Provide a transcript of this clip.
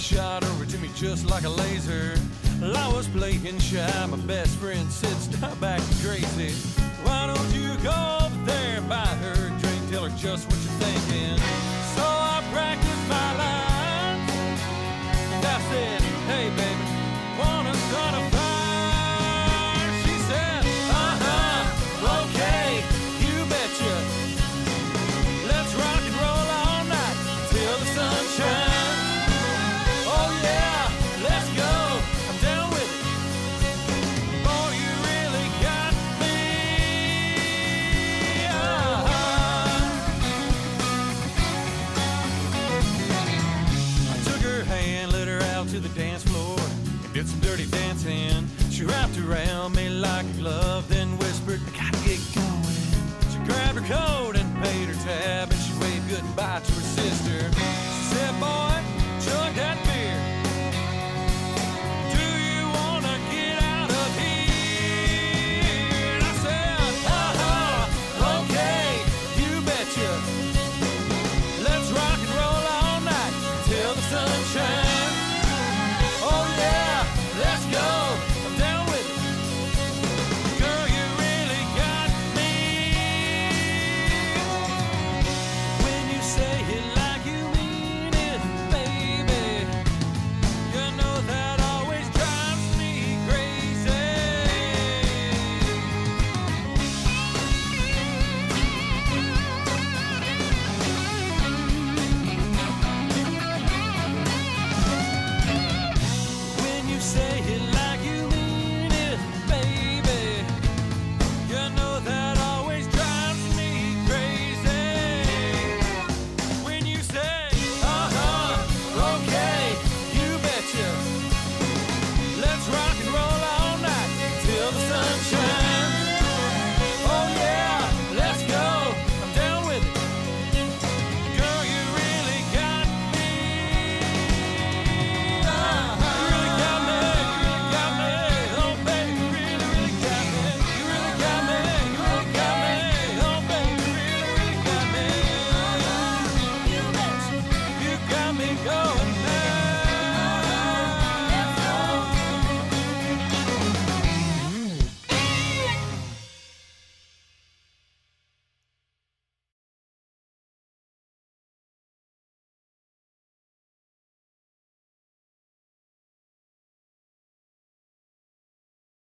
shot over to me just like a laser. Well, I was playing shy, my best friend said, stop acting crazy. Why don't you go over there and buy her a drink, tell her just what you're thinking. So I practiced my lines, and I said, hey baby, wanna start a fire? She said, okay, you betcha. Let's rock and roll all night till the sun shines. Oh yeah, let's go, I'm down with it. Boy, you really got me. I took her hand, led her out to the dance floor, and did some dirty dancing. She wrapped around me like a glove, then whispered, I gotta get going. She grabbed her coat and paid her tab, and she waved goodbye to her sister. She said, boy, chug that beer. Do you wanna get out of here? And I said, okay, you betcha. Let's rock and roll all night till the sun shines. Oh yeah, let's go, I'm down with it. Girl, you really got me. When you say it like you mean it, baby, you know that always drives me crazy. When you say